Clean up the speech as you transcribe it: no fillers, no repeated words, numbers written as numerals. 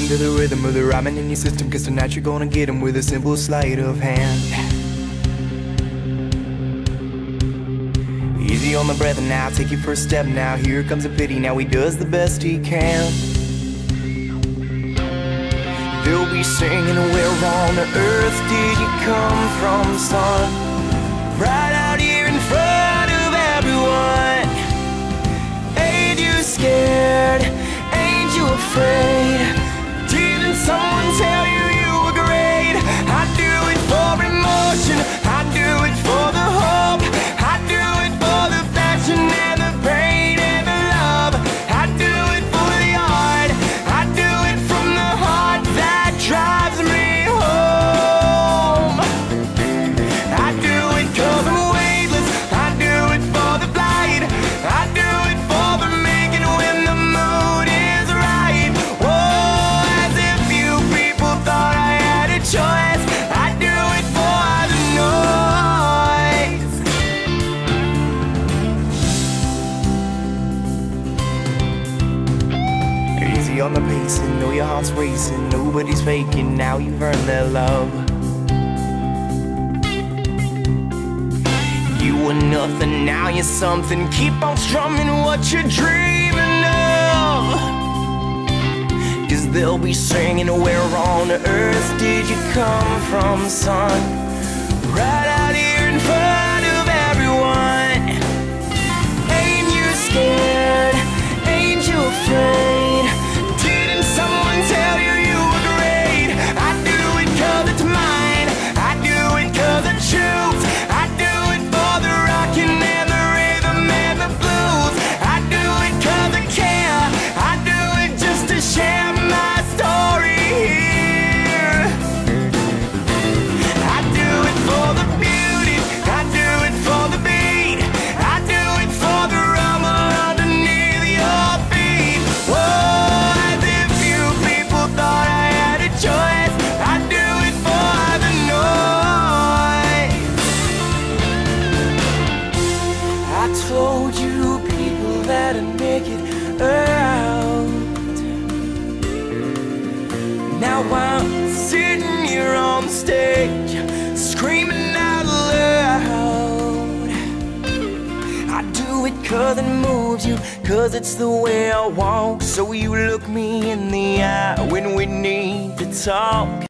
listen to the rhythm of the rhyming in your system, cause tonight you're gonna get 'em with a simple sleight of hand. Easy on the breath and now take your first step now. Here comes a pity, now he does the best he can. They'll be singing, where on earth did you come from, son? Right out here in front of everyone. Ain't you scared? Ain't you afraid? Didn't someone tell you you were great? I do it for emotion, I do it for the hope, I do it for the passion and the pain and the love. I do it for the art, I do it from the heart that drives me home. I do it cause I'm weightless, I do it for the flight, I do it for the making when the mood is right. Oh, as if you people thought I had a choice. I do it for the noise. Easy on the pacing, know your heart's racing, nobody's faking, now you've earned their love. You were nothing, now you're something, keep on strumming what you're dreaming of. Cause they'll be singing, where on earth did you come from, son? Right out here in front of everyone. Ain't you scared? Ain't you afraid? Didn't someone tell you you were great? I do it cause it's mine, I do it cause I choose. I do it for the rockin' and the rhythm and the blues. I do it cause I care, I do it just to share my story here. I do it for the beauty, I do it for the beat, I do it for the rumble underneath your feet. Whoa, as if you people thought I had a choice. I do it for the noise. I told you people that I'd make it out. Now I'm sitting here on stage, screaming out loud. I do it cause it moves you, cause it's the way I walk. So you look me in the eye when we need to talk.